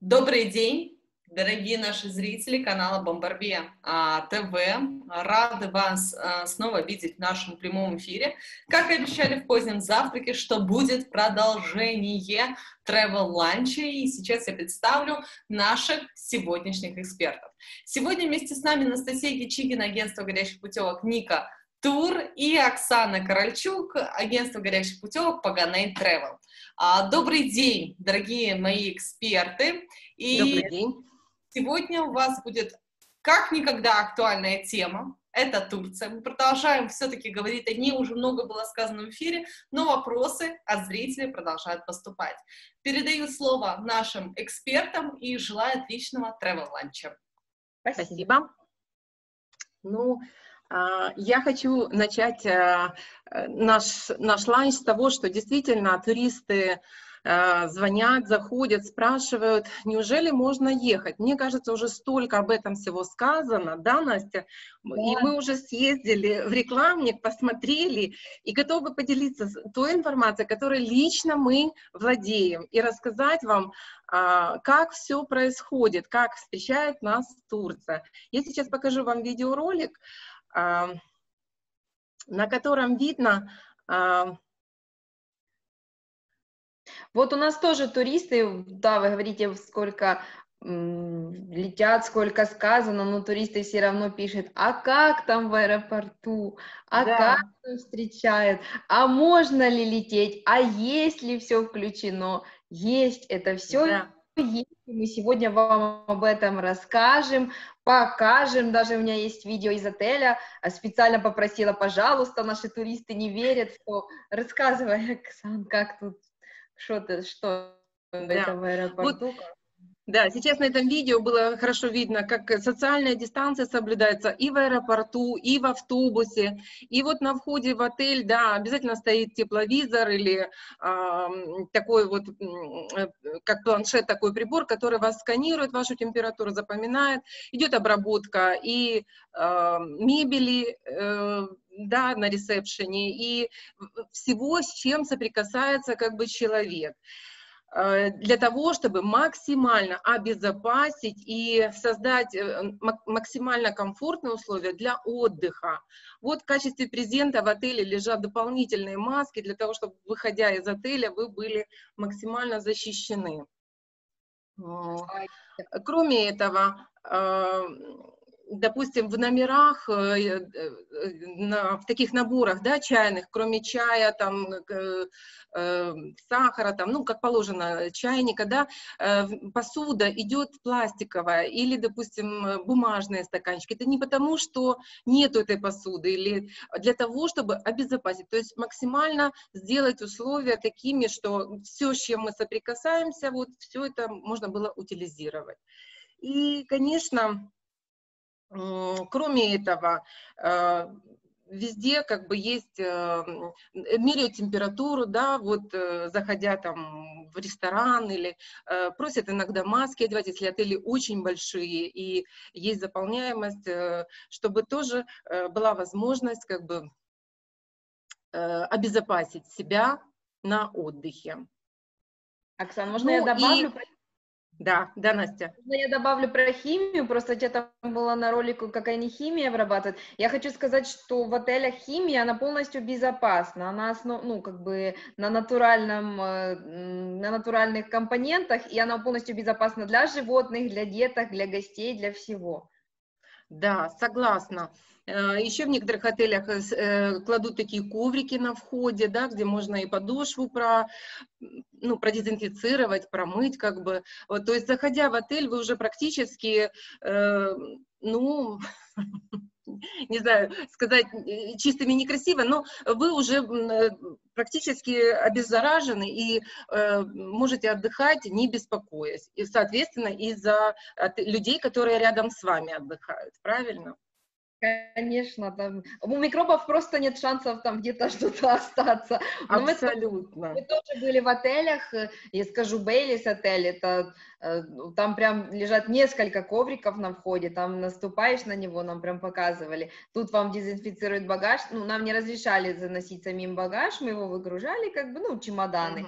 Добрый день, дорогие наши зрители канала Бомбарбия ТВ. Рады вас снова видеть в нашем прямом эфире. Как и обещали в позднем завтраке, что будет продолжение Travel Lunch. И сейчас я представлю наших сегодняшних экспертов. Сегодня вместе с нами Анастасия Ячигина, агентство горящих путевок Ника Тур, и Оксана Корольчук, агентство горящих путевок Паганель Travel. Добрый день, дорогие мои эксперты. Добрый день. Сегодня у вас будет как никогда актуальная тема. Это Турция. Мы продолжаем все-таки говорить о ней, уже много было сказано в эфире, но вопросы от зрителей продолжают поступать. Передаю слово нашим экспертам и желаю отличного travel-ланча. Спасибо. Я хочу начать наш ланч с того, что действительно туристы звонят, заходят, спрашивают, неужели можно ехать? Мне кажется, уже столько об этом всего сказано, да, Настя? Да. И мы уже съездили в рекламник, посмотрели и готовы поделиться той информацией, которой лично мы владеем, и рассказать вам, как все происходит, как встречает нас Турция. Я сейчас покажу вам видеоролик, на котором видно... Вот у нас тоже туристы, да, вы говорите, сколько летят, сколько сказано, но туристы все равно пишут, а как там в аэропорту, а да. Как там встречают, а можно ли лететь, а есть ли все включено, есть это все. Да. Есть. Мы сегодня вам об этом расскажем, покажем, даже у меня есть видео из отеля, специально попросила, пожалуйста, наши туристы не верят, что рассказывай, Оксан, как тут, что это в аэропорту. Вот. Да, сейчас на этом видео было хорошо видно, как социальная дистанция соблюдается и в аэропорту, и в автобусе. И вот на входе в отель, да, обязательно стоит тепловизор или такой вот, как планшет, такой прибор, который вас сканирует, вашу температуру запоминает. Идет обработка и мебели, да, на ресепшене, и всего, с чем соприкасается как бы человек, для того, чтобы максимально обезопасить и создать максимально комфортные условия для отдыха. Вот в качестве презента в отеле лежат дополнительные маски для того, чтобы, выходя из отеля, вы были максимально защищены. Кроме этого, допустим, в номерах, в таких наборах, да, чайных, кроме чая, там, сахара, там, ну, как положено, чайника, да, посуда идет пластиковая или, допустим, бумажные стаканчики. Это не потому, что нету этой посуды, или для того, чтобы обезопасить, то есть максимально сделать условия такими, что все, с чем мы соприкасаемся, вот все это можно было утилизировать. И, конечно, кроме этого, везде как бы есть, меряют температуру, да, вот заходя там в ресторан или просят иногда маски одевать, если отели очень большие и есть заполняемость, чтобы тоже была возможность как бы обезопасить себя на отдыхе. Оксана, можно я добавлю? Да, Настя. Я добавлю про химию, просто где там было на ролику, как они химию обрабатывают. Я хочу сказать, что в отелях химия, она полностью безопасна, она как бы на натуральных компонентах, и она полностью безопасна для животных, для деток, для гостей, для всего. Да, согласна. Еще в некоторых отелях кладут такие коврики на входе, да, где можно и подошву продезинфицировать, промыть, как бы. Вот, то есть, заходя в отель, вы уже практически, не знаю, сказать чистыми некрасиво, но вы уже практически обеззаражены и можете отдыхать, не беспокоясь. И, соответственно, из-за людей, которые рядом с вами отдыхают, правильно? Конечно, там у микробов просто нет шансов там где-то что-то остаться. Но абсолютно. Мы тоже были в отелях, я скажу, Бейлис отель, это там прям лежат несколько ковриков на входе, там наступаешь на него, нам прям показывали. Тут вам дезинфицируют багаж, нам не разрешали заносить самим багаж, мы его выгружали, как бы, чемоданы.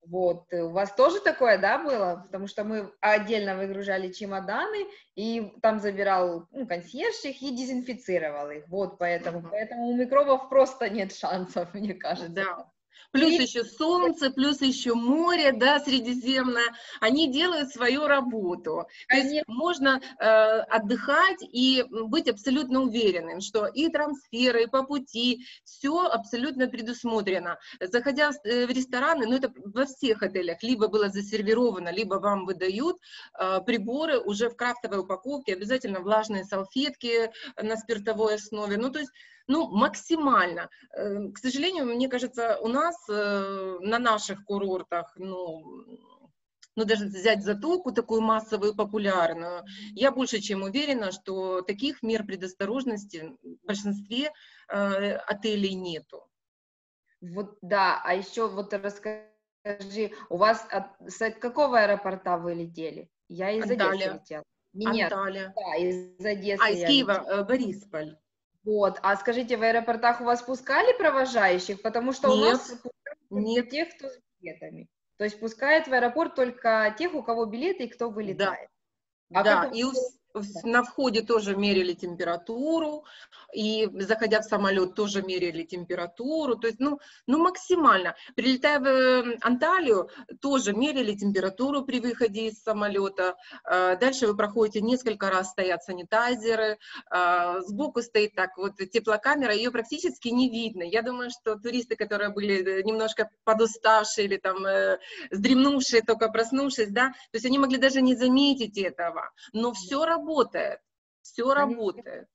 Вот, у вас тоже такое, да, было? Потому что мы отдельно выгружали чемоданы, и там забирал, ну, консьерж их и дезинфицировал их. Вот, поэтому у микробов просто нет шансов, мне кажется. Да. Плюс еще солнце, плюс еще море, да, Средиземное, они делают свою работу. То есть можно отдыхать и быть абсолютно уверенным, что и трансферы, и по пути, все абсолютно предусмотрено. Заходя в рестораны, ну это во всех отелях, либо было засервировано, либо вам выдают приборы уже в крафтовой упаковке, обязательно влажные салфетки на спиртовой основе, ну то есть, ну, максимально. К сожалению, мне кажется, у нас на наших курортах, ну, даже взять Затоку, такую массовую, популярную, я больше чем уверена, что таких мер предосторожности в большинстве отелей нету. Вот, да, а еще вот расскажи, у вас с какого аэропорта вы летели? Я из Одессы летела. Нет, Анталия. да, из Одессы из Киева, Борисполь. Вот, а скажите, в аэропортах у вас пускали провожающих? Потому что у нас нет. Тех, кто с билетами. То есть пускают в аэропорт только тех, у кого билеты и кто вылетает. Да, и на входе тоже мерили температуру, и заходя в самолет тоже мерили температуру, то есть, ну максимально. Прилетая в Анталию, тоже мерили температуру при выходе из самолета. Дальше вы проходите, несколько раз стоят санитайзеры, сбоку стоит так вот теплокамера, ее практически не видно. Я думаю, что туристы, которые были немножко подуставшие или там сдремнувшие, только проснувшись, да, то есть они могли даже не заметить этого. Но все работает, все работает.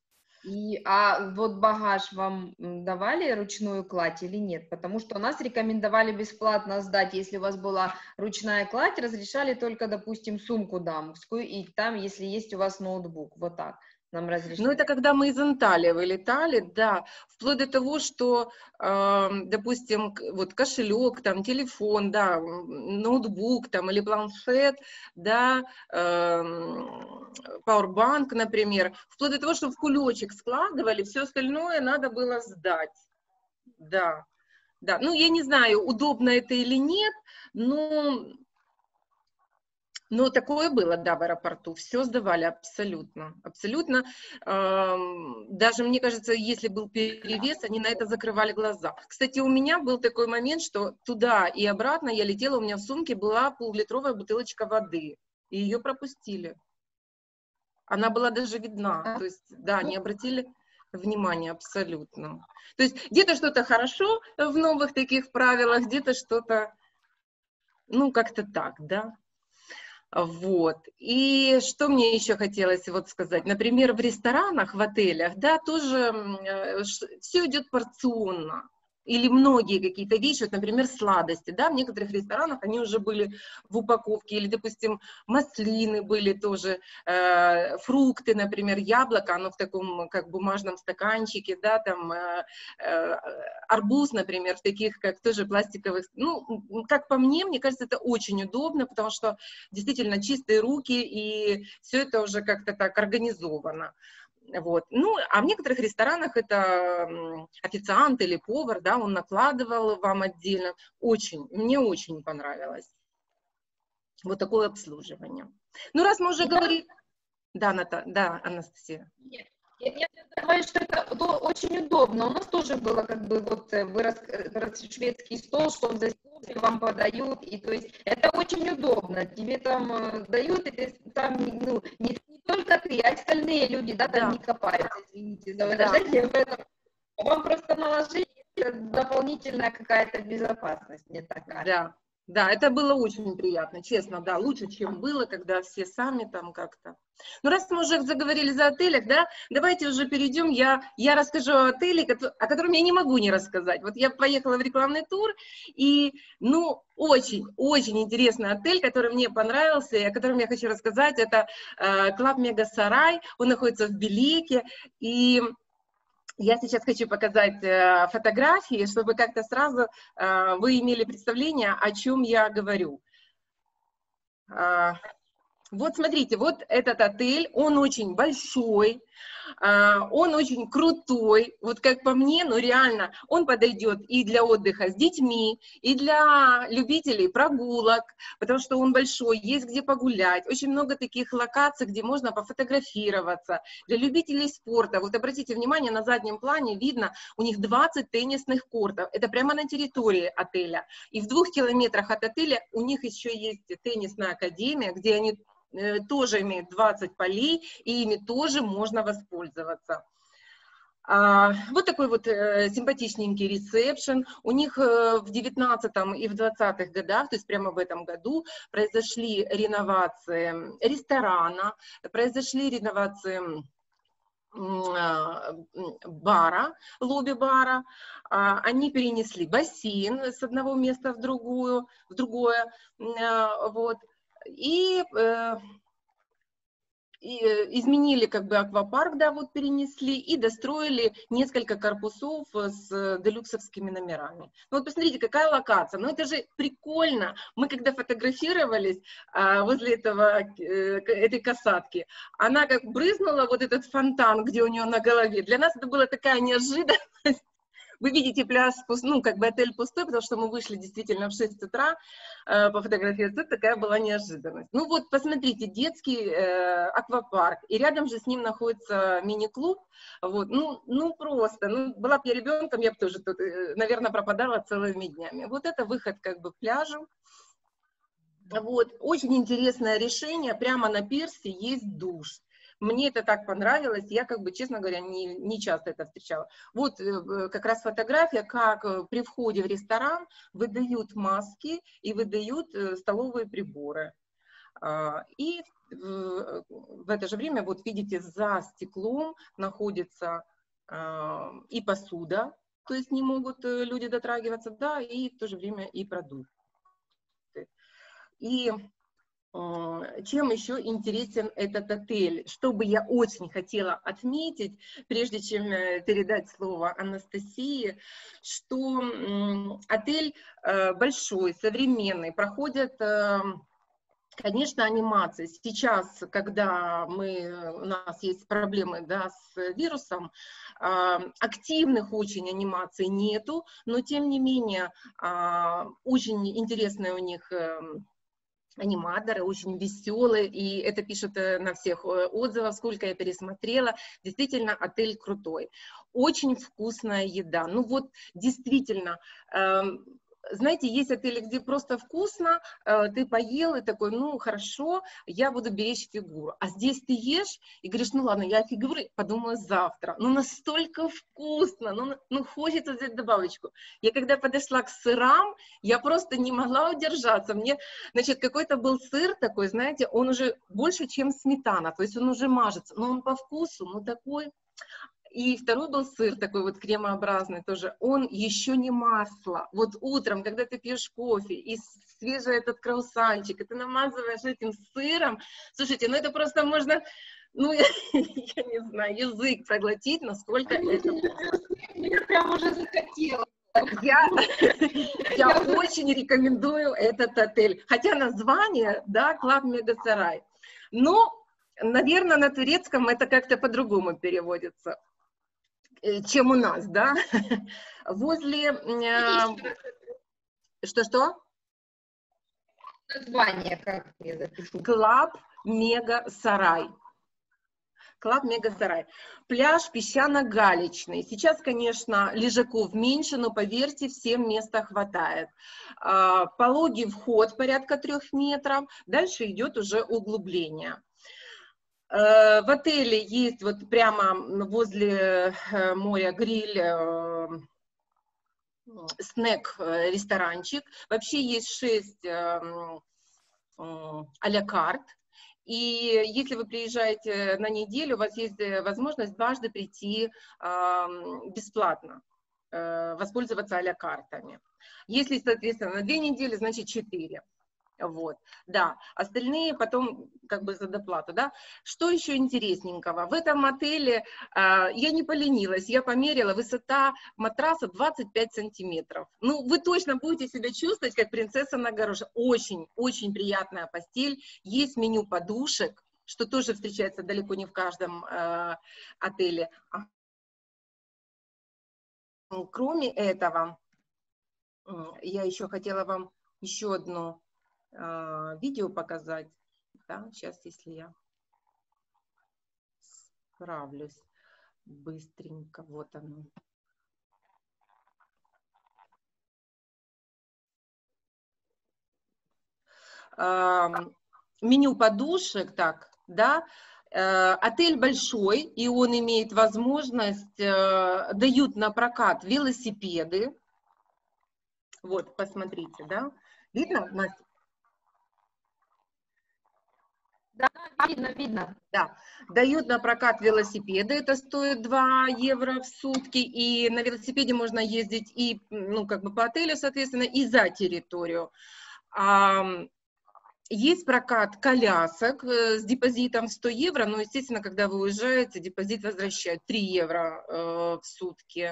А вот багаж вам давали ручную кладь или нет? Потому что у нас рекомендовали бесплатно сдать, если у вас была ручная кладь, разрешали только, допустим, сумку дамскую, и там, если есть у вас ноутбук, вот так нам разрешили. Ну, это когда мы из Анталии вылетали, да, вплоть до того, что, допустим, вот кошелек, там, телефон, да, ноутбук, там, или планшет, да, пауэрбанк, например, вплоть до того, что в кулечек складывали, все остальное надо было сдать, да, ну, я не знаю, удобно это или нет, но такое было, да, в аэропорту. Все сдавали абсолютно. Абсолютно. Даже, мне кажется, если был перевес, они на это закрывали глаза. Кстати, у меня был такой момент, что туда и обратно я летела, у меня в сумке была пол-литровая бутылочка воды. И ее пропустили. Она была даже видна. То есть, да, не обратили внимания абсолютно. То есть где-то что-то хорошо в новых таких правилах, где-то что-то, ну, как-то так, да. Вот. И что мне еще хотелось вот сказать? Например, в ресторанах, в отелях, да, тоже все идет порционно. Или многие какие-то вещи, вот, например, сладости, да, в некоторых ресторанах они уже были в упаковке, или, допустим, маслины были тоже, фрукты, например, яблоко, оно в таком, как бумажном стаканчике, да, там, арбуз, например, в таких, как тоже пластиковых, ну, как по мне кажется, это очень удобно, потому что действительно чистые руки, и все это уже как-то так организовано. Вот. Ну, а в некоторых ресторанах это официант или повар, да, он накладывал вам отдельно. Мне очень понравилось вот такое обслуживание. Ну, раз мы уже говорили... Да, да, Анастасия. Я думаю, что это очень удобно. У нас тоже было как бы вот шведский стол, что за вам подают, и то есть это очень удобно. Тебе там дают, и ты там, ну, не только ты, а остальные люди, да, там не копаются, извините за выражение, поэтому вам просто наложили дополнительная какая-то безопасность, мне так кажется. Да, это было очень приятно, честно, да, лучше, чем было, когда все сами там как-то. Ну, раз мы уже заговорили за отелях, да, давайте уже перейдем, я расскажу о отеле, о котором я не могу не рассказать. Вот я поехала в рекламный тур, и, ну, очень интересный отель, который мне понравился, и о котором я хочу рассказать, это Club Mega Saray, он находится в Белеке, и... Я сейчас хочу показать фотографии, чтобы как-то сразу вы имели представление, о чем я говорю. Вот смотрите, вот этот отель, он очень большой, он очень крутой, вот как по мне, ну реально, он подойдет и для отдыха с детьми, и для любителей прогулок, потому что он большой, есть где погулять, очень много таких локаций, где можно пофотографироваться, для любителей спорта. Вот обратите внимание, на заднем плане видно, у них 20 теннисных кортов, это прямо на территории отеля, и в 2 километрах от отеля у них еще есть теннисная академия, где они тоже имеют 20 полей, и ими тоже можно воспользоваться. Вот такой вот симпатичненький ресепшн. У них в 19-м и в 20-х годах, то есть прямо в этом году, произошли реновации ресторана, произошли реновации бара, лобби-бара. Они перенесли бассейн с одного места в другое, вот. И изменили как бы аквапарк, да, вот перенесли, и достроили несколько корпусов с делюксовскими номерами. Ну вот посмотрите, какая локация, ну это же прикольно. Мы когда фотографировались возле этой касатки, она как брызнула вот этот фонтан, где у нее на голове. Для нас это была такая неожиданность. Вы видите пляж, ну, как бы отель пустой, потому что мы вышли действительно в 6 утра пофотографироваться. Такая была неожиданность. Ну вот, посмотрите, детский аквапарк, и рядом же с ним находится мини-клуб. Вот, ну просто, ну, была бы я ребенком, я бы тоже тут, наверное, пропадала целыми днями. Вот это выход как бы к пляжу. Вот, очень интересное решение, прямо на пирсе есть душ. Мне это так понравилось, я, как бы, честно говоря, не часто это встречала. Вот как раз фотография, как при входе в ресторан выдают маски и выдают столовые приборы. И в это же время, вот видите, за стеклом находится и посуда, то есть не могут люди дотрагиваться, да, и в то же время и продукты. И чем еще интересен этот отель? Что бы я очень хотела отметить, прежде чем передать слово Анастасии, что отель большой, современный, проходят, конечно, анимации. Сейчас, когда у нас есть проблемы, да, с вирусом, активных очень анимаций нету, но тем не менее очень интересные у них аниматоры, очень веселые, и это пишут на всех отзывах, сколько я пересмотрела. Действительно, отель крутой. Очень вкусная еда. Ну вот, действительно, знаете, есть отели, где просто вкусно, ты поел и такой, ну хорошо, я буду беречь фигуру. А здесь ты ешь и говоришь, ну ладно, я фигуры подумаю завтра. Ну настолько вкусно, ну хочется взять добавочку. Я когда подошла к сырам, я просто не могла удержаться. Мне, значит, какой-то был сыр такой, знаете, он уже больше, чем сметана, то есть он уже мажется, но он по вкусу, ну такой. И второй был сыр такой вот кремообразный тоже, он еще не масло. Вот утром, когда ты пьешь кофе и свежий этот круассанчик, и ты намазываешь этим сыром, слушайте, ну это просто можно, ну я не знаю, язык проглотить, насколько это вкусно. Я прям уже захотела. Я очень рекомендую этот отель. Хотя название, да, Club Mega Saray. Но, наверное, на турецком это как-то по-другому переводится, чем у нас, да. Возле... Что-что? Название как я запишу? Club Mega Saray. Club Mega Saray. Пляж песчано-галечный. Сейчас, конечно, лежаков меньше, но, поверьте, всем места хватает. Пологий вход порядка 3 метров. Дальше идет уже углубление. В отеле есть вот прямо возле моря гриль, снэк-ресторанчик. Вообще есть 6 а-ля карт. И если вы приезжаете на неделю, у вас есть возможность дважды прийти бесплатно, воспользоваться а-ля картами. Если, соответственно, на 2 недели, значит 4. Вот, да, остальные потом как бы за доплату, да. Что еще интересненького? В этом отеле я не поленилась, я померила, высота матраса 25 сантиметров. Ну, вы точно будете себя чувствовать, как принцесса на горошек. Очень приятная постель, есть меню подушек, что тоже встречается далеко не в каждом отеле. Кроме этого, я еще хотела вам еще одно видео показать, да, сейчас, если я справлюсь быстренько, вот оно. Меню подушек, так, да, отель большой, и он имеет возможность, дают на прокат велосипеды, вот, посмотрите, да, видно, Настя? Да, видно. Да, дают на прокат велосипеды, это стоит 2 евро в сутки, и на велосипеде можно ездить и, ну, как бы по отелю, соответственно, и за территорию. Есть прокат колясок с депозитом в 100 евро, но, естественно, когда вы уезжаете, депозит возвращают 3 евро в сутки.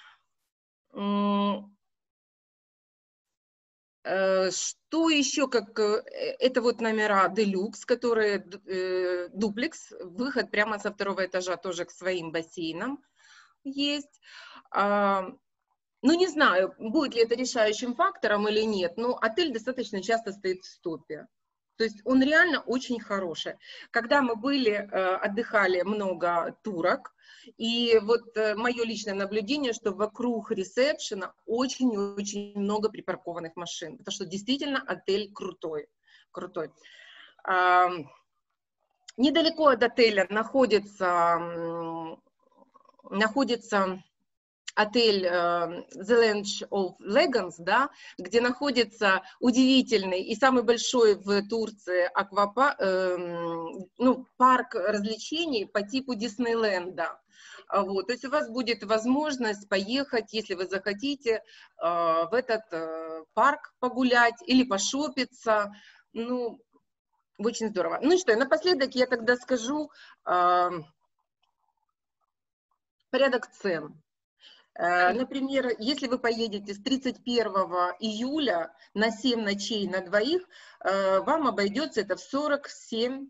Что еще, как это вот номера Deluxe, которые дуплекс, выход прямо со 2-го этажа тоже к своим бассейнам есть. Ну, не знаю, будет ли это решающим фактором или нет, но отель достаточно часто стоит в стопе. То есть он реально очень хороший. Когда мы были, отдыхали много турок, и вот мое личное наблюдение, что вокруг ресепшена очень-очень много припаркованных машин, потому что действительно отель крутой. Недалеко от отеля находится отель The Lounge of Legends, да, где находится удивительный и самый большой в Турции парк развлечений по типу Диснейленда. Вот, то есть у вас будет возможность поехать, если вы захотите, в этот парк погулять или пошопиться. Ну, очень здорово. Ну и что, напоследок я тогда скажу порядок цен. Например, если вы поедете с 31 июля на 7 ночей на двоих, вам обойдется это в 47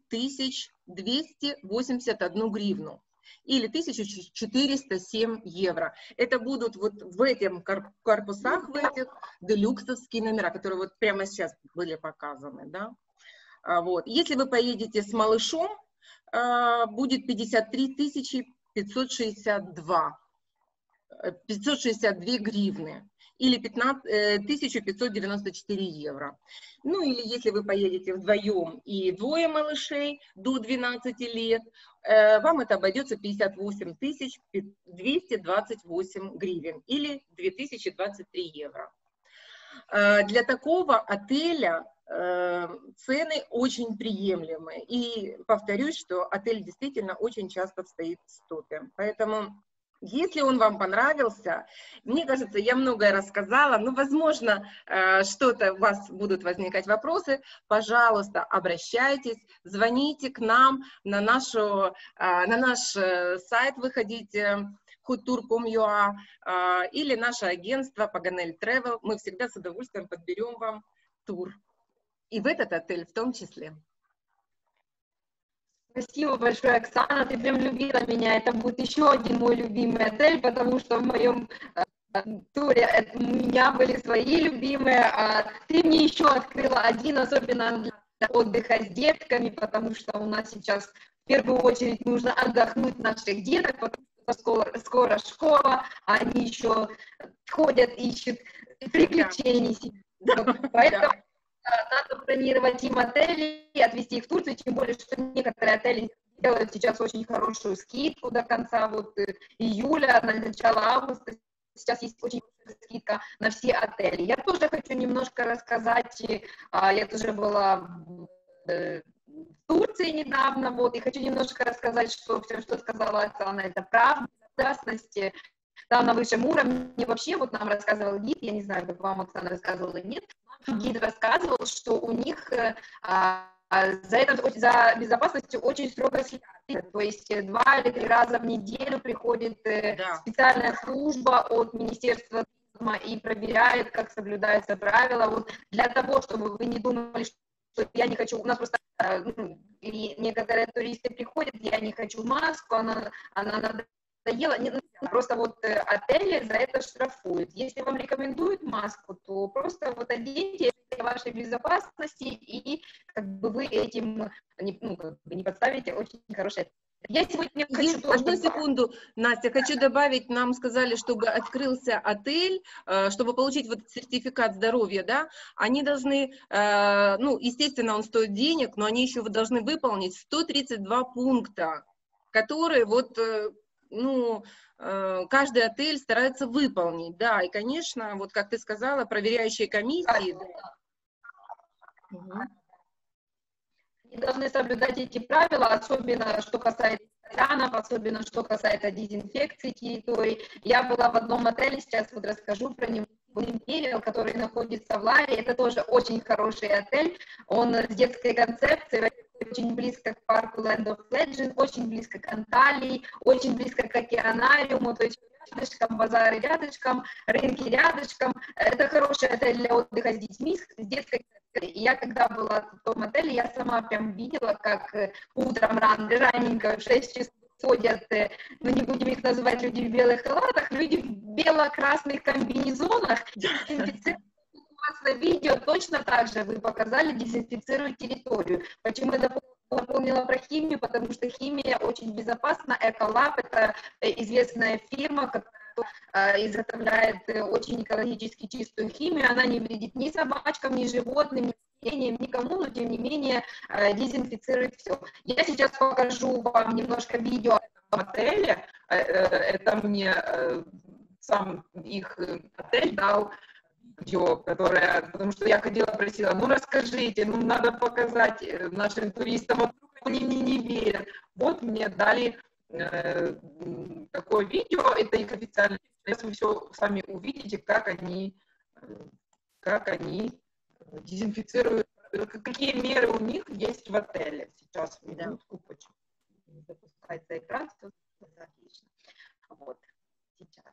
281 гривну или 1407 евро. Это будут вот в этих корпусах, в этих делюксовские номера, которые вот прямо сейчас были показаны. Да? Вот. Если вы поедете с малышом, будет 53 562 гривны или 1594 евро. Ну или если вы поедете вдвоем и двое малышей до 12 лет, вам это обойдется 58 228 гривен или 2023 евро. Для такого отеля цены очень приемлемые. И повторюсь, что отель действительно очень часто стоит в стопе. Поэтому, если он вам понравился, мне кажется, я многое рассказала, но, возможно, что-то у вас будут возникать вопросы, пожалуйста, обращайтесь, звоните к нам на наш сайт, выходите, hottour.com.ua или наше агентство Paganel Travel. Мы всегда с удовольствием подберем вам тур. И в этот отель в том числе. Спасибо большое, Оксана, ты прям любила меня. Это будет еще один мой любимый отель, потому что в моем туре у меня были свои любимые, а ты мне еще открыла один, особенно для отдыха с детками, потому что у нас сейчас в первую очередь нужно отдохнуть наших деток, потому что скоро школа, а они еще ходят, ищут приключений. Поэтому надо бронировать им отели и отвезти их в Турцию, тем более, что некоторые отели делают сейчас очень хорошую скидку до конца июля, на начало августа. Сейчас есть очень хорошая скидка на все отели. Я тоже хочу немножко рассказать, я тоже была в Турции недавно, и хочу немножко рассказать, что все, что сказала Оксана, это правда, безопасности, там на высшем уровне. Вообще, нам рассказывал гид, я не знаю, как вам Оксана рассказывала или нет, гид рассказывал, что у них за безопасностью очень строго следят. То есть 2 или 3 раза в неделю приходит специальная служба от Министерства туризма и проверяет, как соблюдаются правила. Вот для того, чтобы вы не думали, что я не хочу, у нас просто некоторые туристы приходят, я не хочу маску, она надоела. Просто вот отели за это штрафуют. Если вам рекомендуют маску, то просто вот оденьте для вашей безопасности, и как бы вы этим не подставите очень хорошее. Я сегодня хочу тоже... Одну секунду, Настя, хочу добавить, нам сказали, чтобы открылся отель, чтобы получить вот сертификат здоровья, да, они должны, естественно, он стоит денег, но они еще должны выполнить 132 пункта, которые вот, каждый отель старается выполнить, да, и, конечно, вот как ты сказала, проверяющие комиссии... Они должны соблюдать эти правила, особенно что касается ресторанов, особенно что касается дезинфекции территорий. Я была в одном отеле, сейчас вот расскажу про него, Imperial, который находится в Ларе. Это тоже очень хороший отель. Он с детской концепцией, очень близко к парку Land of Legends, очень близко к Анталии, очень близко к океанариуму, то есть рядышком, базары рядышком, рынки рядышком. Это хороший отель для отдыха с детьми, с детской. Я когда была в том отеле, я сама прям видела, как утром раненько в 6 часов ходят, не будем их называть люди в белых халатах, люди в бело-красных комбинезонах, дезинфицируют. У вас на видео точно так же вы показали, дезинфицируют территорию. Почему я напомнила про химию? Потому что химия очень безопасна. Эколаб — это известная фирма, которая изготовляет очень экологически чистую химию, она не вредит ни собачкам, ни животным, ни растениям, никому, но тем не менее дезинфицирует все. Я сейчас покажу вам немножко видео о отеле. Это мне сам их отель дал видео, потому что я ходила, просила, расскажите, надо показать нашим туристам, вдруг они мне не верят. Вот мне дали такое видео, это их официальное, вы все сами увидите, как они дезинфицируют, какие меры у них есть в отеле. Сейчас, минутку, почему не запускается экран, все отлично. Вот, сейчас.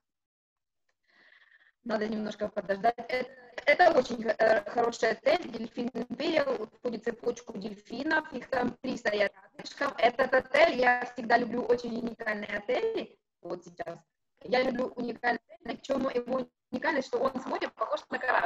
Надо немножко подождать. Это очень хороший отель, Дельфин Imperial, входит в цепочку дельфинов, их там 3 стоят рядышком. Этот отель, я всегда люблю очень уникальные отели, вот сейчас. Я люблю уникальные отели, в чем его уникальность, что он смотрит, похож на корабль.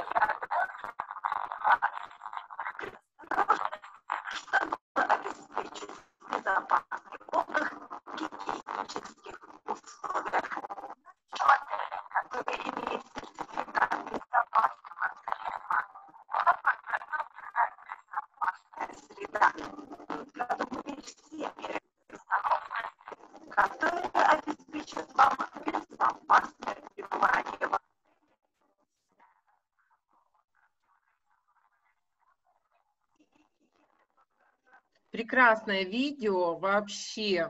Чтобы обеспечить безопасный отдых в гигиенических условиях. Который имеет сертификат безопасного среда. Продумали все меры безопасности, которые обеспечат вам безопасное пребывание. Прекрасное видео вообще.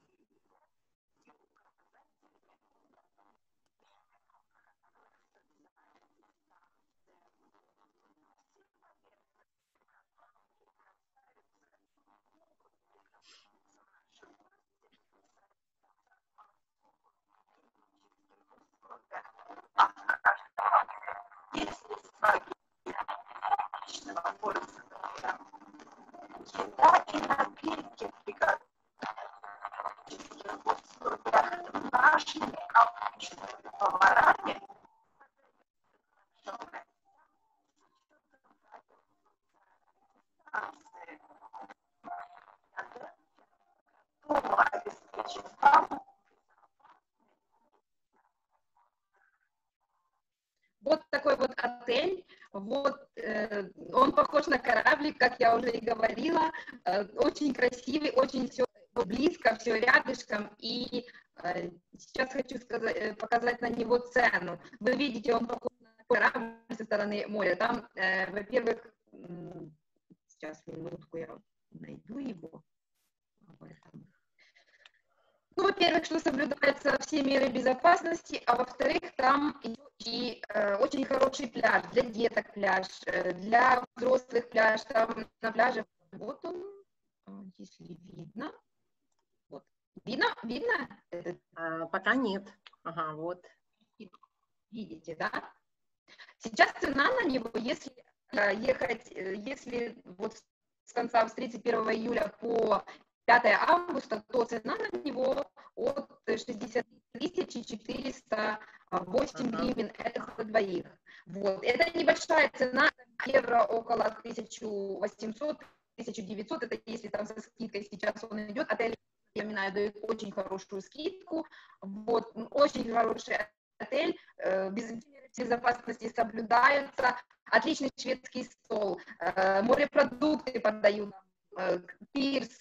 Еда и напитки приготовлены в условиях нашими обычными поварами. Вот такой вот отель, вот он похож на кораблик, как я уже и говорила, очень красивый, очень все близко, все рядышком, и сейчас хочу показать на него цену. Вы видите, он похож на корабль со стороны моря. Там, во-первых, сейчас минутку я найду его. Во-первых, что соблюдаются все меры безопасности, а во-вторых, там и очень хороший пляж, для деток пляж, для взрослых пляж, там на пляже, вот он, если видно, вот, видно? Пока нет. Ага, вот. Видите, да? Сейчас цена на него, если ехать, если вот с конца, с 31 июля по 5 августа, то цена на него от 60 408 гривен, это за двоих. Вот. Это небольшая цена, евро около 1800-1900, это если там со скидкой сейчас он идет, отель, я напоминаю, дает очень хорошую скидку, вот, очень хороший отель, безопасности соблюдаются, отличный шведский стол, морепродукты подают, пирс,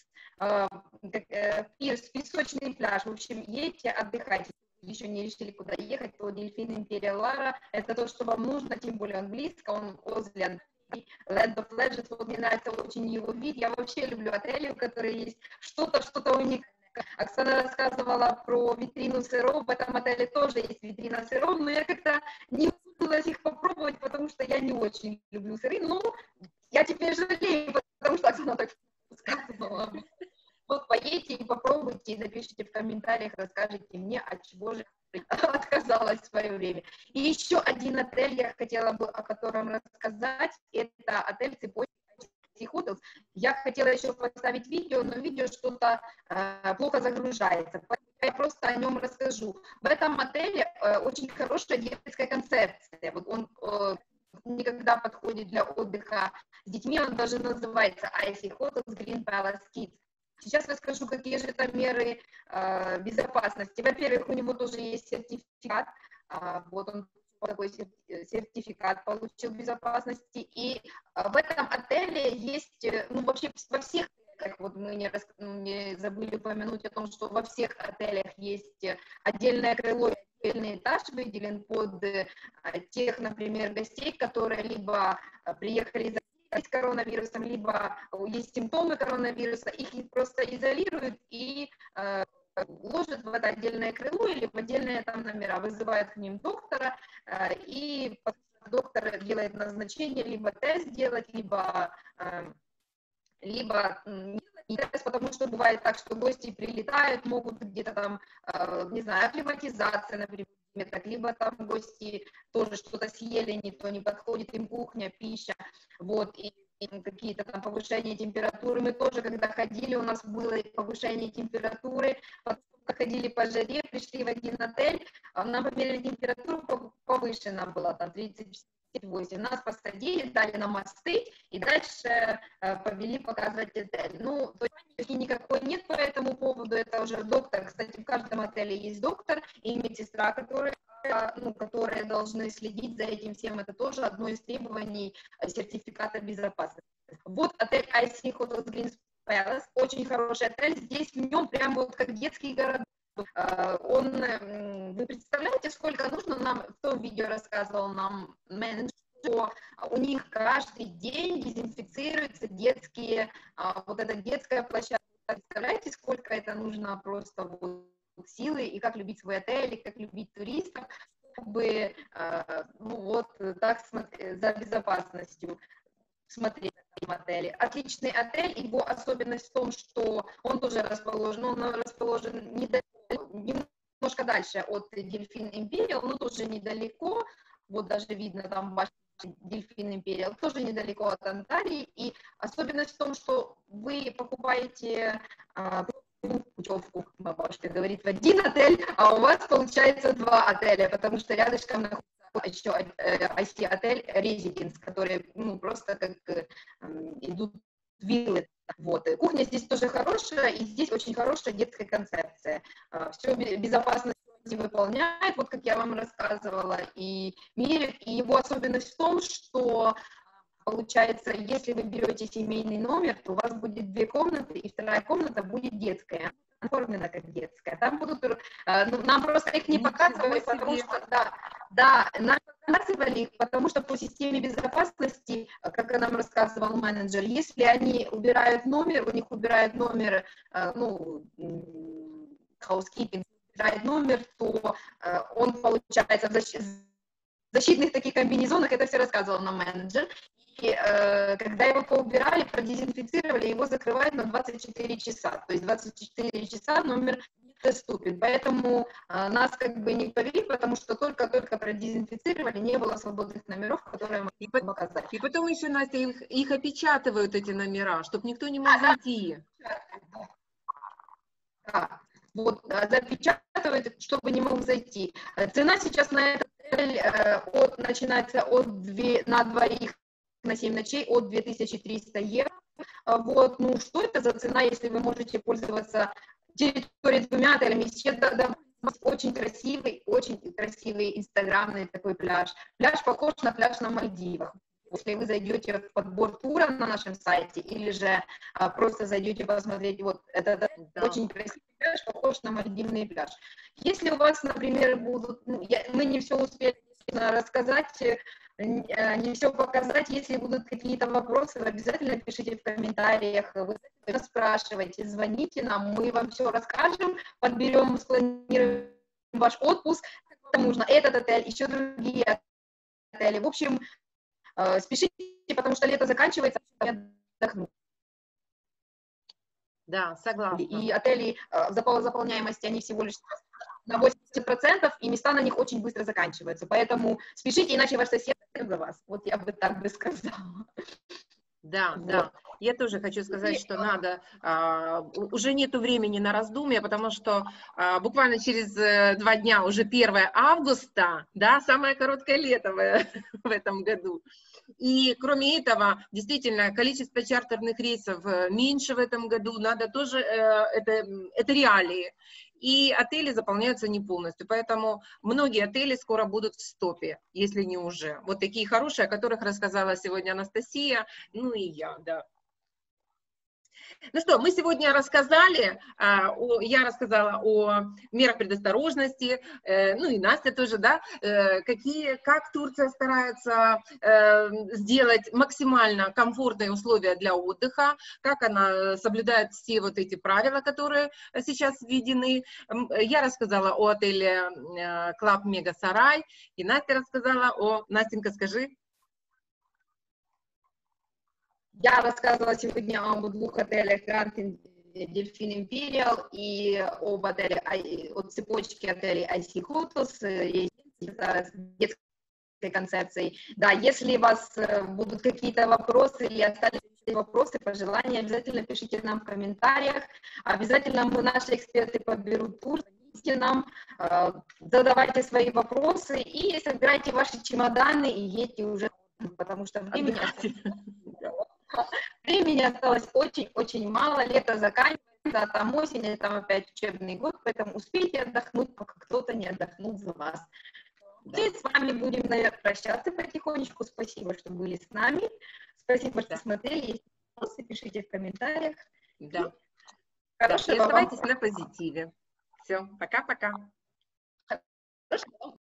песочный пляж, в общем, едьте, отдыхайте. Еще не решили, куда ехать, то Дельфин Империал Лара, это то, что вам нужно, тем более он близко, он возле Land of Legends, вот мне нравится очень его вид, я вообще люблю отели, у которых есть что-то уникальное. Оксана рассказывала про витрину сыров, в этом отеле тоже есть витрина сыров, но я как-то не удалось их попробовать, потому что я не очень люблю сыры, но я теперь жалею, потому что Оксана так сказала. Вот поедете и попробуйте, и напишите в комментариях, расскажите мне, от чего же отказалась в свое время. И еще один отель я хотела бы о котором рассказать, это отель цепочки Hotels. Я хотела еще поставить видео, но видео что-то плохо загружается, я просто о нем расскажу. В этом отеле очень хорошая детская концепция, вот он никогда подходит для отдыха с детьми, он даже называется Icy Hotels Green Palace Kids. Сейчас расскажу, какие же это меры безопасности. Во-первых, у него тоже есть сертификат, вот он такой сертификат получил безопасности, и в этом отеле есть, ну, вообще во всех, вот мы не забыли упомянуть о том, что во всех отелях есть отдельное крыло, отдельный этаж выделен под тех, например, гостей, которые либо приехали с коронавирусом, либо есть симптомы коронавируса, их просто изолируют и ложат в это отдельное крыло или в отдельные там номера, вызывают к ним доктора, и доктор делает назначение, либо тест делать, либо не тест, потому что бывает так, что гости прилетают, могут где-то там, не знаю, акклиматизация, например, либо там гости тоже что-то съели, не то не подходит им кухня, пища, вот, и какие-то там повышения температуры. Мы тоже, когда ходили, у нас было повышение температуры, потом ходили по жаре, пришли в один отель, нам померили температуру, повышена была, там 38. Нас посадили, дали нам остыть, и дальше повели показывать отель. Ну, то есть никакой нет по этому поводу, это уже доктор, кстати, в каждом отеле есть доктор и медсестра, которые должны следить за этим всем, это тоже одно из требований сертификата безопасности. Вот отель Icy Hotels Green Palace, очень хороший отель, здесь в нем прям вот как детский город. Вы представляете, сколько нужно нам, в том видео рассказывал нам менеджер, что у них каждый день дезинфицируются детские, вот эта детская площадка. Представляете, сколько это нужно просто вот силы, и как любить свой отель, и как любить туристов, чтобы ну, вот так за безопасностью смотреть в отеле. Отличный отель, его особенность в том, что он тоже расположен немножко дальше от Дельфин Империал, но тоже недалеко, вот даже видно там ваш Дельфин Империал, тоже недалеко от Анталии, и особенность в том, что вы покупаете путевку, бабушка говорит, в один отель, а у вас получается два отеля, потому что рядышком находится еще IC-отель Residence, которые ну, просто как идут виллы. Вот. Кухня здесь тоже хорошая, и здесь очень хорошая детская концепция. Все безопасность выполняет, вот как я вам рассказывала, и мерит. И его особенность в том, что получается, если вы берете семейный номер, то у вас будет 2 комнаты, и вторая комната будет детская, оформлена как детская. Там будут, нам просто их не показывали, потому что, да, нам показывали, потому что по системе безопасности, как нам рассказывал менеджер, если они убирают номер, у них убирают номер, housekeeping, убирает номер, то он, получается, защитных таких комбинезонах, это все рассказывал нам менеджер. И когда его поубирали, продезинфицировали, его закрывают на 24 часа. То есть 24 часа номер доступен. Поэтому нас как бы не повели, потому что только продезинфицировали, не было свободных номеров, которые мы могли показать. И потом еще, Настя, их опечатывают, эти номера, чтобы никто не мог зайти. Да. Вот, запечатывают, чтобы не мог зайти. Цена сейчас на этот отель начинается на двоих на 7 ночей от 2300 евро. Вот, ну, что это за цена, если вы можете пользоваться территорией двумя отелями? Сейчас очень красивый инстаграмный такой пляж. Пляж похож на пляж на Мальдивах. Если вы зайдете в подбор тура на нашем сайте, или же просто зайдете посмотреть, вот это очень красивый пляж, похож на мальдивный пляж. Если у вас, например, будут, мы не все успели рассказать, не все показать, если будут какие-то вопросы, вы обязательно пишите в комментариях, вы спрашивайте, звоните нам, мы вам все расскажем, подберем, спланируем ваш отпуск, потому что этот отель, еще другие отели. В общем, спешите, потому что лето заканчивается, отдохнуть. Да, согласна. И отели заполняемости, они всего лишь на 80%, и места на них очень быстро заканчиваются. Поэтому спешите, иначе ваш сосед за вас. Вот я бы так бы сказала. Да, Вот. да. Я тоже хочу сказать, что надо, уже нету времени на раздумья, потому что буквально через 2 дня уже 1 августа, да, самое короткое лето в этом году. И кроме этого, действительно, количество чартерных рейсов меньше в этом году, надо тоже, это реалии. И отели заполняются не полностью, поэтому многие отели скоро будут в стопе, если не уже. Вот такие хорошие, о которых рассказала сегодня Анастасия, ну и я, да. Ну что, мы сегодня рассказали, я рассказала о мерах предосторожности, ну и Настя тоже, да, как Турция старается сделать максимально комфортные условия для отдыха, как она соблюдает все вот эти правила, которые сейчас введены. Я рассказала о отеле Club Mega Saray, и Настя рассказала Настенька, скажи. Я рассказывала сегодня об 2 отелях Grand Delfin Imperial и об отеле, от цепочки отелей IC Hotels с детской концепцией. Да, если у вас будут какие-то вопросы или остались вопросы, пожелания, обязательно пишите нам в комментариях. Обязательно наши эксперты подберут тур. Нам, задавайте свои вопросы и собирайте ваши чемоданы и едьте уже, потому что времени осталось очень-очень мало, лето заканчивается, а там осень, и там опять учебный год, поэтому успейте отдохнуть, пока кто-то не отдохнул за вас. Да. И с вами будем, наверное, прощаться потихонечку. Спасибо, что были с нами. Спасибо, что смотрели. Если вопросы, пишите в комментариях. Да. Хорошего и оставайтесь на позитиве. Все, пока-пока.